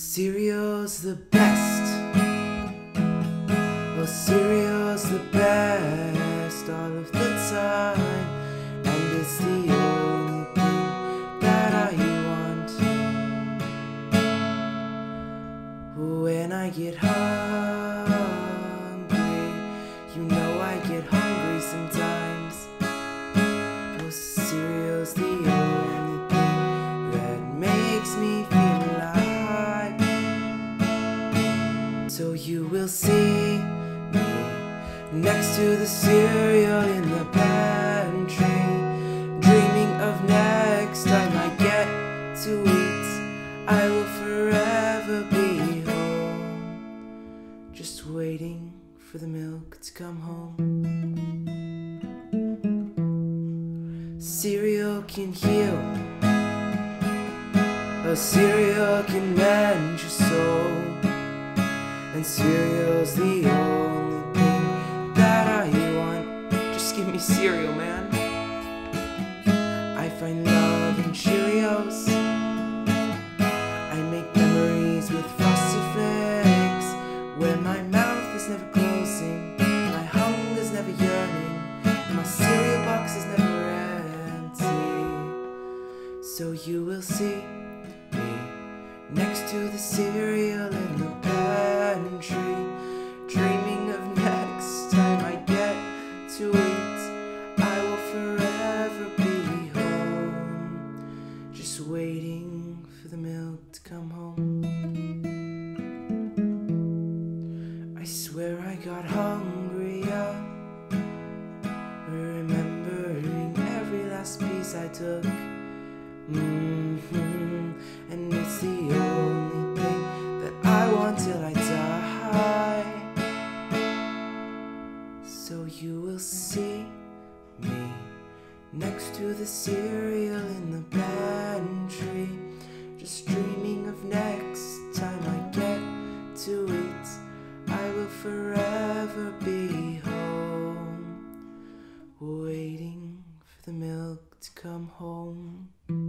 Cereal's the best. Oh, cereal's the best all of the time, and it's the only thing that I want. When I get hungry, you know I get hungry sometimes. Oh, cereal's the only thing that makes me feel alive. So you will see me next to the cereal in the pantry, dreaming of next time I get to eat. I will forever be home, just waiting for the milk to come home. Cereal can heal, a cereal can mend your soul, and cereal's the only thing that I want. Just give me cereal, man. I find love in Cheerios. I make memories with Frosted Flakes, where my mouth is never closing, my hunger's never yearning, my cereal box is never empty. So you will see me next to the cereal in the pantry, dreaming of next time I get to eat. I will forever be home, just waiting for the milk to come home. I swear I got hungrier, remembering every last piece I took. And it's the only thing that I want till I die. So you will see me next to the cereal in the pantry, just dreaming of next time I get to eat. I will forever be home, waiting for the milk to come home.